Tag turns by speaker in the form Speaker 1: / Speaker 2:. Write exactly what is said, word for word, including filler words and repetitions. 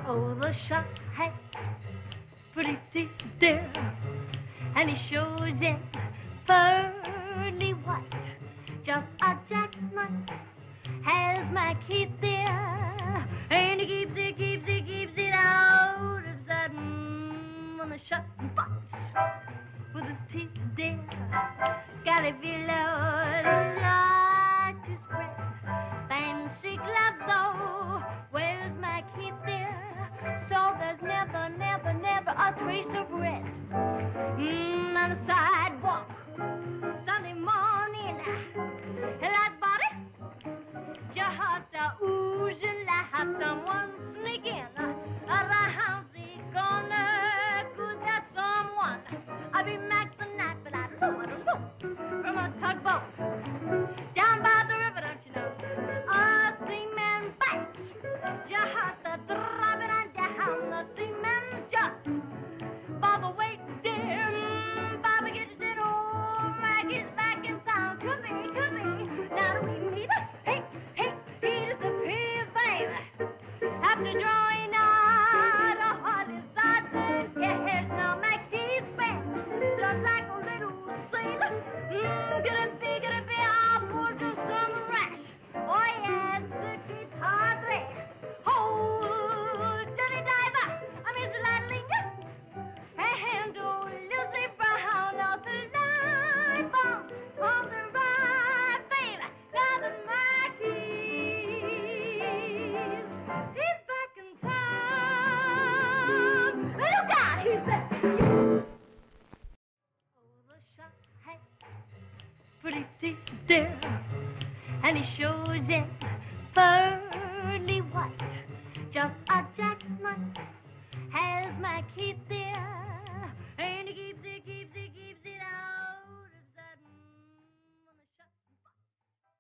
Speaker 1: Oh, the shot has pretty teeth there, and he shows it pearly white. Just a jackknife has my kid there, and he keeps it, keeps it, keeps it out of sight. Mm, when the shot bites with his teeth there, scaly billows start to spread. Fancy gloves though, where's my kid there? So there's never, never, never a trace of red. Mm, on the sidewalk, Sunday morning, that body just uh, oozing like someone sneaking around the corner. Could that someone I be Mack the night, but I don't know, I don't know. From a tugboat down by the river, don't you know? A seaman bites, just uh, dropping on down. The seaman's just by the weight there. Bobby gets it, oh, Mack is back in town. Come in, come in. Now do we meet her? Hey, hey, he disappears, baby. After drawing out a hardly started cash, now Mack he's fast, just like a little sailor. Mm, could it be, could it be I pulled to some rash? Oh yes, it is hardly. Oh, dirty diver, I'm Mister Lightlinger. And oh, Lucy Brown of the life on, on the right, baby. Now the Mack he's, he's back in town. Look out, he's back. Oh, the shot has pretty teeth there, and he shows it pearly white. Just a jackknife has my kid there.